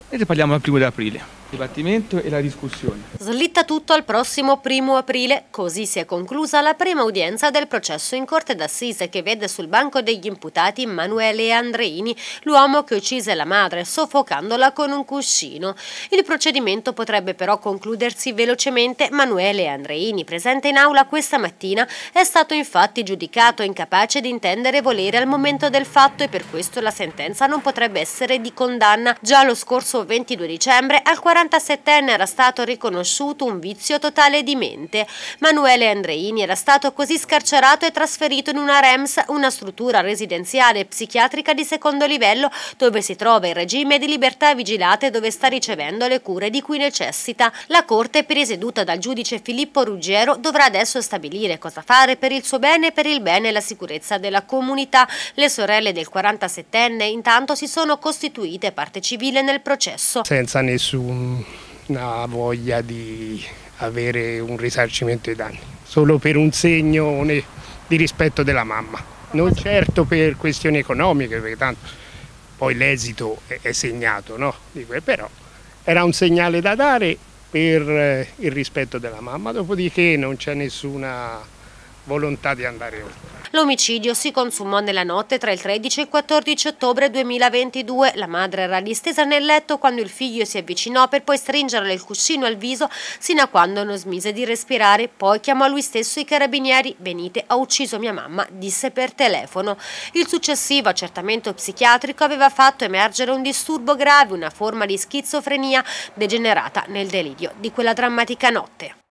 E ne parliamo al 1° aprile. Il dibattimento e la discussione. Slitta tutto al prossimo 1° aprile, così si è conclusa la prima udienza del processo in corte d'assise che vede sul banco degli imputati Emanuele Andreini, l'uomo che uccise la madre soffocandola con un cuscino. Il procedimento potrebbe però concludersi velocemente. Emanuele Andreini, presente in aula questa mattina, è stato infatti giudicato incapace di intendere e volere al momento del fatto e per questo la sentenza non potrebbe essere di condanna. Già lo scorso 22 dicembre al 47enne era stato riconosciuto un vizio totale di mente. Emanuele Andreini era stato così scarcerato e trasferito in una REMS, una struttura residenziale psichiatrica di secondo livello dove si trova in regime di libertà vigilata e dove sta ricevendo le cure di cui necessita. La Corte, presieduta dal giudice Filippo Ruggiero, dovrà adesso stabilire cosa fare per il suo bene e per il bene e la sicurezza della comunità. Le sorelle del 47enne intanto si sono costituite parte civile nel processo. Senza nessuna voglia di avere un risarcimento dei danni, solo per un segno di rispetto della mamma, non certo per questioni economiche, perché tanto poi l'esito è segnato, no? Però era un segnale da dare per il rispetto della mamma, dopodiché non c'è nessuna volontà di andare oltre. L'omicidio si consumò nella notte tra il 13 e il 14 ottobre 2022. La madre era distesa nel letto quando il figlio si avvicinò per poi stringerle il cuscino al viso sino a quando non smise di respirare. Poi chiamò lui stesso i carabinieri. «Venite, ha ucciso mia mamma», disse per telefono. Il successivo accertamento psichiatrico aveva fatto emergere un disturbo grave, una forma di schizofrenia degenerata nel delirio di quella drammatica notte.